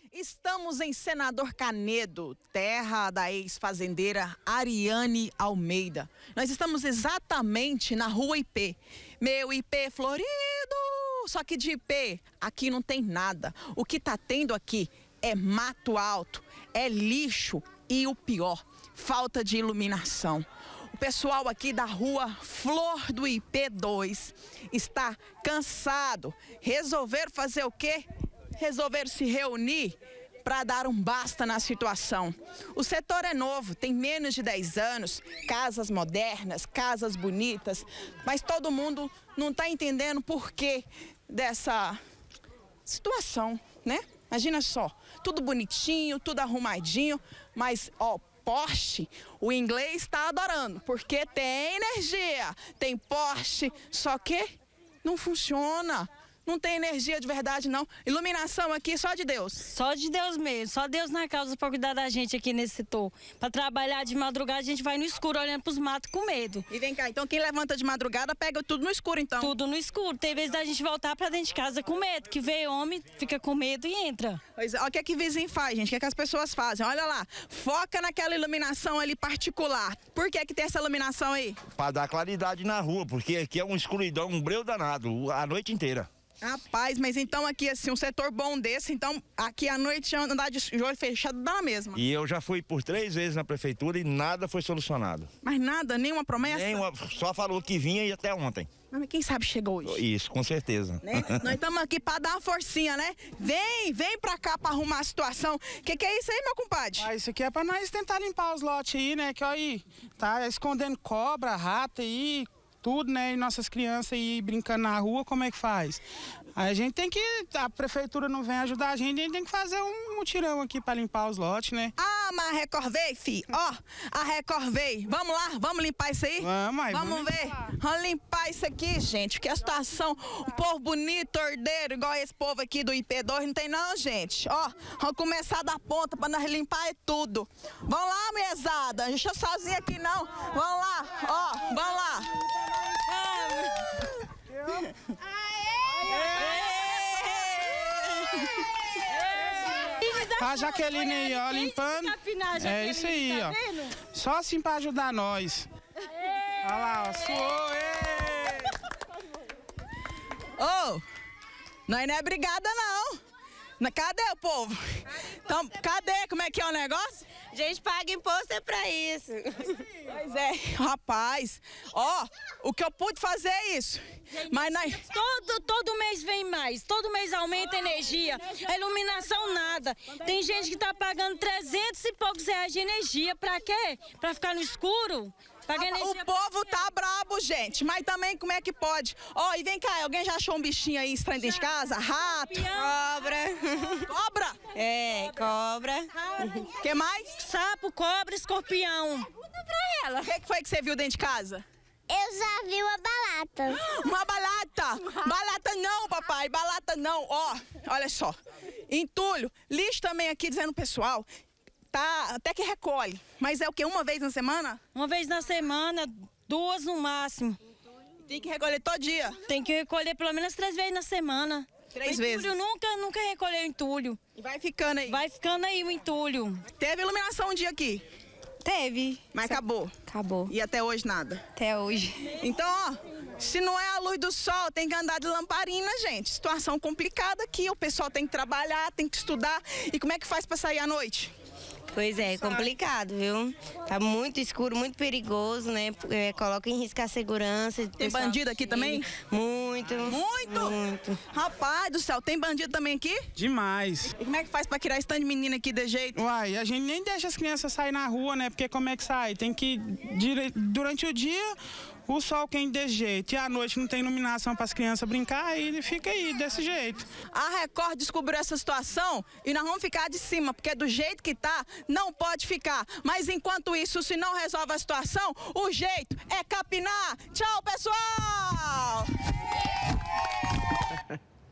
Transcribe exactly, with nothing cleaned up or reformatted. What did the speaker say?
Estamos em Senador Canedo, terra da ex-fazendeira Ariane Almeida. Nós estamos exatamente na rua I P. Meu I P florido, só que de I P aqui não tem nada. O que tá tendo aqui é mato alto, é lixo e o pior, falta de iluminação. O pessoal aqui da rua Flor do I P dois está cansado. Resolveram fazer o quê? Resolveram se reunir para dar um basta na situação. O setor é novo, tem menos de dez anos, casas modernas, casas bonitas, mas todo mundo não está entendendo por que dessa situação, né? Imagina só, tudo bonitinho, tudo arrumadinho, mas, ó, poste, o inglês está adorando, porque tem energia, tem poste, só que não funciona. Não tem energia de verdade, não. Iluminação aqui só de Deus. Só de Deus mesmo. Só Deus na causa para cuidar da gente aqui nesse setor. Para trabalhar de madrugada, a gente vai no escuro, olhando para os matos com medo. E vem cá, então quem levanta de madrugada pega tudo no escuro, então? Tudo no escuro. Tem vezes da gente voltar para dentro de casa com medo, que vê homem, fica com medo e entra. Pois é, olha o que é que o vizinho faz, gente, o que é que as pessoas fazem. Olha lá, foca naquela iluminação ali particular. Por que que tem essa iluminação aí? Para dar claridade na rua, porque aqui é uma escuridão, um breu danado, a noite inteira. Rapaz, mas então aqui assim, um setor bom desse, então aqui à noite andar de olho fechado dá na mesma. E eu já fui por três vezes na prefeitura e nada foi solucionado. Mas nada, nenhuma promessa? Nenhuma, só falou que vinha e até ontem. Mas quem sabe chegou hoje? Isso, com certeza. Né? Nós estamos aqui para dar uma forcinha, né? Vem, vem pra cá para arrumar a situação. O que, que é isso aí, meu compadre? Ah, isso aqui é para nós tentar limpar os lotes aí, né? Que aí, tá escondendo cobra, rata aí, tudo, né? E nossas crianças aí brincando na rua, como é que faz? Aí a gente tem que, a prefeitura não vem ajudar a gente, a gente tem que fazer um mutirão aqui para limpar os lotes, né? Ah, mas a Record veio, fi. Ó, a Record veio. Vamos lá, vamos limpar isso aí? Vamos, aí, vamos, vamos ver. Limpar. Vamos limpar isso aqui, gente, porque a situação, o povo bonito, ordeiro, igual esse povo aqui do I P dois, não tem não, gente. Ó, vamos começar da ponta para nós limpar é tudo. Vamos lá, mesada, não deixa sozinha aqui não. Vamos lá, ó, vamos lá. A Jaqueline aí, ó, limpando. É isso aí, ó. Só assim pra ajudar nós. Olha lá, ó, suou. Ô, nós não é brigada, não. Cadê o povo? Então, cadê? Como é que é o negócio? A gente paga imposto é pra isso. Pois é, rapaz. Ó, o que eu pude fazer é isso. Mas nós... todo, todo mês vem mais, todo mês aumenta a energia, a iluminação nada. Tem gente que tá pagando trezentos e poucos reais de energia, pra quê? Pra ficar no escuro? O povo tá brabo, gente, mas também como é que pode? Ó, oh, e vem cá, alguém já achou um bichinho aí estranho dentro de casa? Rato? Cobra. Cobra? É, cobra. O que mais? Sapo, cobra, escorpião. Pergunta pra ela. O que, que foi que você viu dentro de casa? Eu já vi uma balata. Uma balata? Balata não, papai, balata não. Ó, olha só, entulho, lixo também aqui, dizendo pessoal. Tá, até que recolhe, mas é o que, uma vez na semana? Uma vez na semana, duas no máximo. Tem que recolher todo dia? Tem que recolher pelo menos três vezes na semana. Três o vezes? Entulho nunca, nunca recolheu entulho. E vai ficando aí? Vai ficando aí o entulho. Teve iluminação um dia aqui? Teve. Mas Só... acabou? Acabou. E até hoje nada? Até hoje. Então, ó, se não é a luz do sol, tem que andar de lamparina, gente. Situação complicada aqui, o pessoal tem que trabalhar, tem que estudar. E como é que faz pra sair à noite? Pois é, complicado, viu? Tá muito escuro, muito perigoso, né? É, coloca em risco a segurança. Tem bandido aqui também? Muito. Muito? Muito. Rapaz do céu, tem bandido também aqui? Demais. E como é que faz pra tirar esse tanto de menina aqui de jeito? Uai, a gente nem deixa as crianças sair na rua, né? Porque como é que sai? Tem que, durante o dia, o sol quente desse jeito. E à noite não tem iluminação para as crianças brincar, e ele fica aí, desse jeito. A Record descobriu essa situação e nós vamos ficar de cima, porque do jeito que tá, não pode ficar. Mas enquanto isso, se não resolve a situação, o jeito é capinar. Tchau, pessoal!